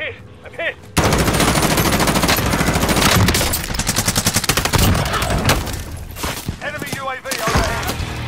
hit! I'm hit! Enemy UAV overhead.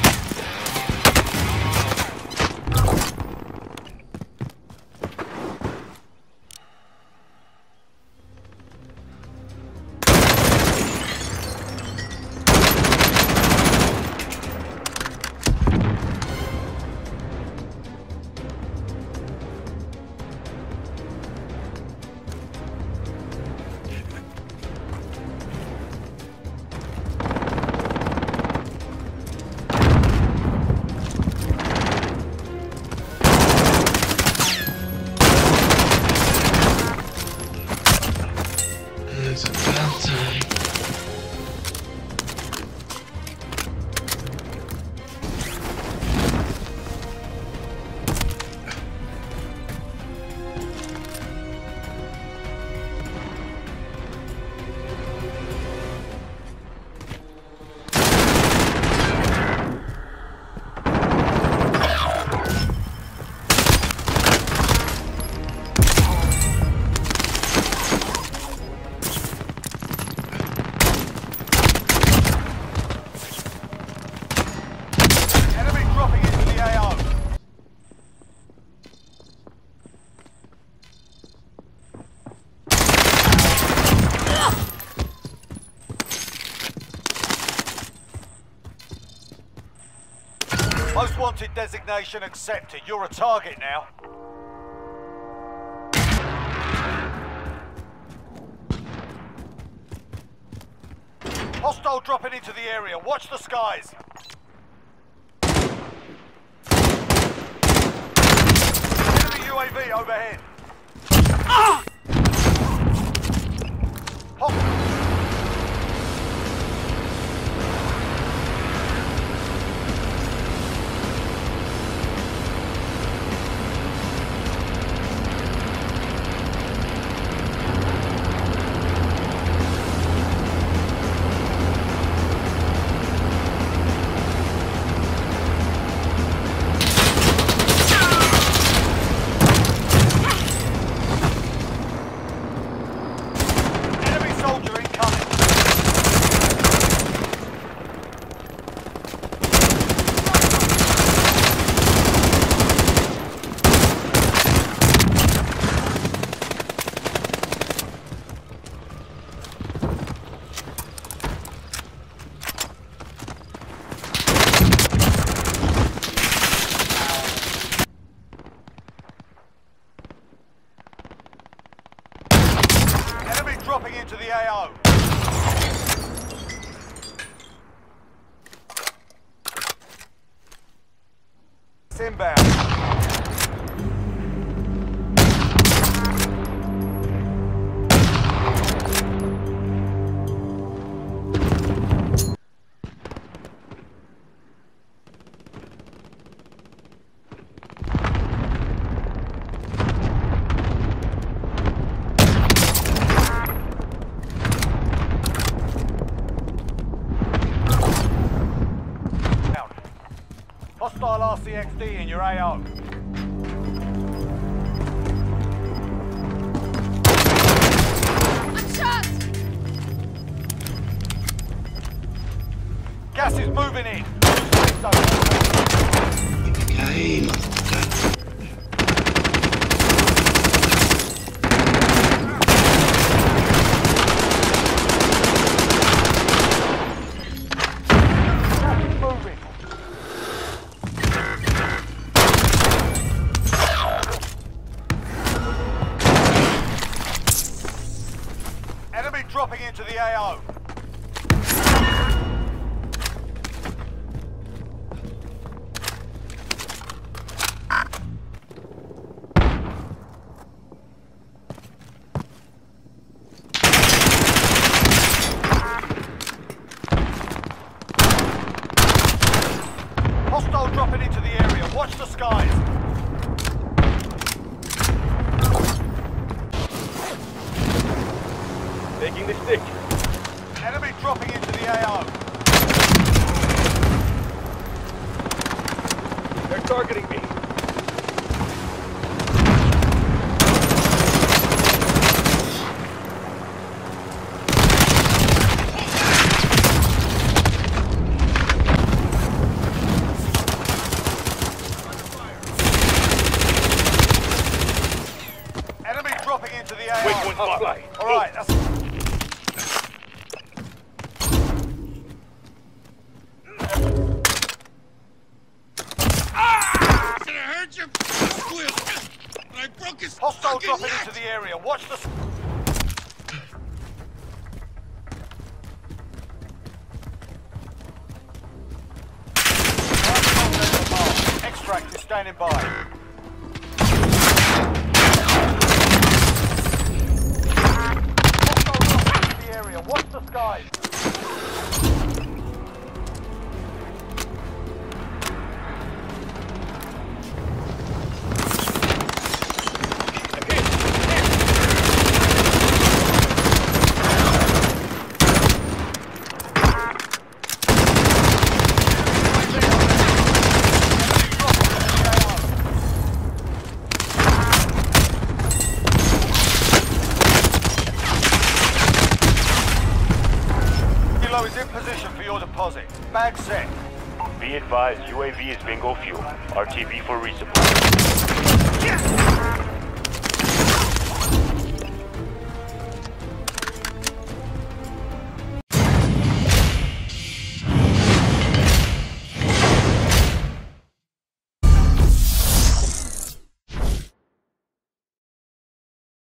It's about time. Most wanted designation accepted. You're a target now. Hostile dropping into the area. Watch the skies. Enemy UAV overhead. Ah! Dropping into the AO. It's inbound. Hostile RCXD in your AO. I'm shot! Gas is moving in. Okay, motherfucker. Dropping into the AO. Hostile dropping into the area. Watch the skies. Taking the stick. Enemy dropping into the AO. They're targeting me. I'll fly. All right, that's... Should have heard your squeal. I broke his Hostile fucking dropping neck. into the area. Watch the... Extract is standing by. Hostile dropping into the area. Watch the skies. Kilo is in position for your deposit. Bag set. Be advised, UAV is bingo fuel. RTB for resupply.